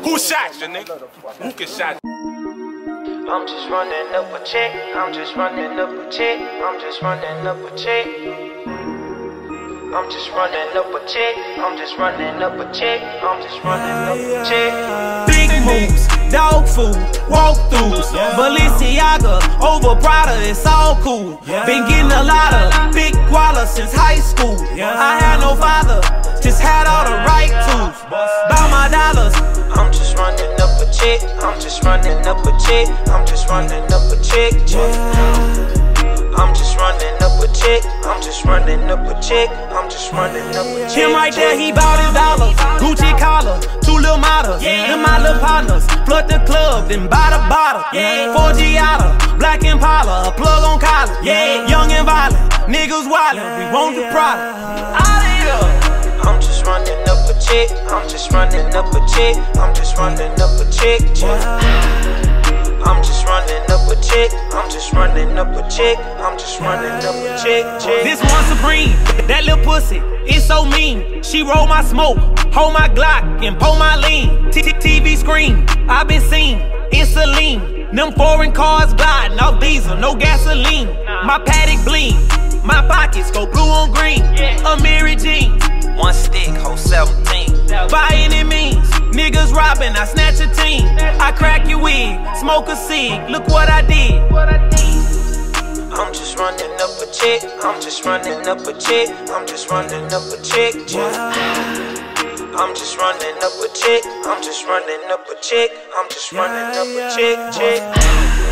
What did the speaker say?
Who shot you, nigga? Who can shot you? I'm just running up a check. I'm just running up a check. I'm just running up a check. I'm just running up a check. I'm just running up a check. I'm just running up a check. Big moves, dog food, walkthroughs, Balenciaga over Prada, it's all cool. Been getting a lot of big guala since high school. I had no father, just had all the right tools. Bout my dollars. I'm just running up a check. I'm just running up a check. I'm just running up a check. I'm just running up a check. I'm just running up a check. I'm just running up a check. Him right there, he bout his dollars. Gucci collar, 2 little models. Them my little partners. Flood the club, then buy the bottle. 4 Giada, Black Impala, a plug on collar. Young and violent, niggas wildin'. We want the product. I'm just running up a check. I'm just running up a check. I'm just running up a check. I'm just running up a check. I'm just running up a check. I'm just running up a check. This one supreme, that little pussy, it's so mean. She roll my smoke, hold my Glock, and pull my lean. TV screen, I been seen in Celine. Them foreign cars gliding off diesel, no gasoline. My paddock bling, my pockets go blue on green. Amiri jeans, 1 stick, hold 17. By any means, niggas robbing, I snatch a team. I crack your wig, smoke a cig, look what I did. I'm just running up a check. I'm just running up a check. I'm just running up a check. I'm just running up a check. I'm just running up a check. I'm just running up a check.